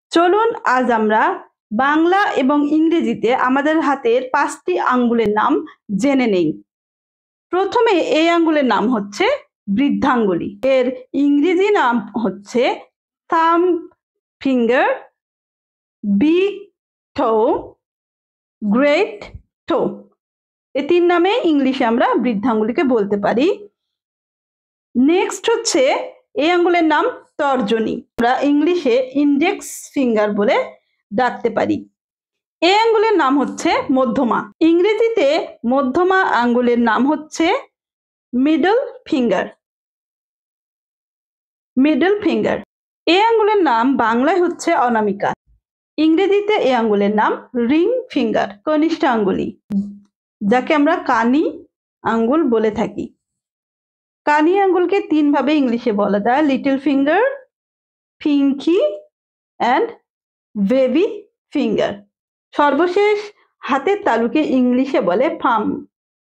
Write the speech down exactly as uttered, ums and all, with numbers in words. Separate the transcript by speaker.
Speaker 1: চলুন আজ আমরা বাংলা এবং ইংরেজিতে আমাদের হাতের পাঁচটি আঙ্গুলের নাম জেনে নেই। প্রথমে এই আঙ্গুলের নাম হচ্ছে বৃদ্ধাঙ্গুলি। এর ইংরেজি নাম হচ্ছে thumb finger, big toe, great toe. এই তিন নামে ইংলিশে আমরা বৃদ্ধাঙ্গুলিকে বলতে পারি। নেক্সট হচ্ছে এই আঙ্গুলের নাম তর্জনী, আমরা ইংলিশে ইন্ডেক্স ফিঙ্গার বলে ডাকতে পারি। এই আঙ্গুলের নাম হচ্ছে মধ্যমা, ইংরেজিতে মধ্যমা আঙ্গুলের নাম হচ্ছে মিডল ফিঙ্গার, মিডল ফিঙ্গার। এই আঙ্গুলের নাম বাংলায় হচ্ছে অনামিকা, ইংরেজিতে এই আঙ্গুলের নাম রিং ফিঙ্গার, কনিষ্ঠ আঙ্গুলি, যাকে আমরা কানি আঙ্গুল বলে থাকি। কানি আঙ্গুলকে তিন ভাবে ইংলিশে বলা যায়, little finger, pinky and baby finger. সর্বশেষ হাতের তালুকে ইংলিশে বলে পাম।